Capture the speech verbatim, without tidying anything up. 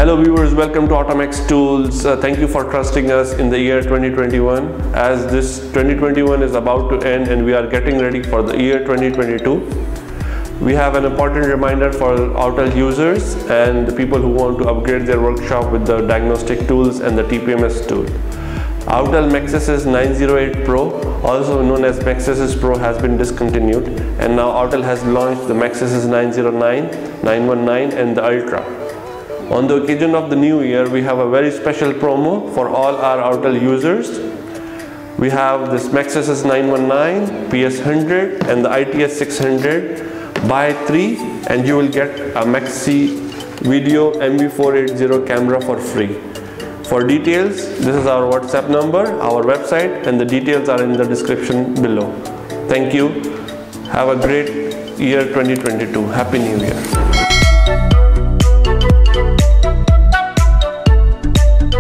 Hello viewers, welcome to Automex Tools. Uh, thank you for trusting us in the year twenty twenty-one. As this twenty twenty-one is about to end and we are getting ready for the year twenty twenty-two, we have an important reminder for Autel users and the people who want to upgrade their workshop with the diagnostic tools and the T P M S tool. Autel MaxSys nine oh eight Pro, also known as MaxSys Pro, has been discontinued, and now Autel has launched the MaxSys nine oh nine, nine one nine and the Ultra. On the occasion of the new year, we have a very special promo for all our Autel users. We have this MaxSys nine one nine, P S one hundred and the I T S six hundred. Buy three and you will get a Maxi Video M V four eighty camera for free. For details, this is our WhatsApp number, our website, and the details are in the description below. Thank you. Have a great year twenty twenty-two. Happy New Year.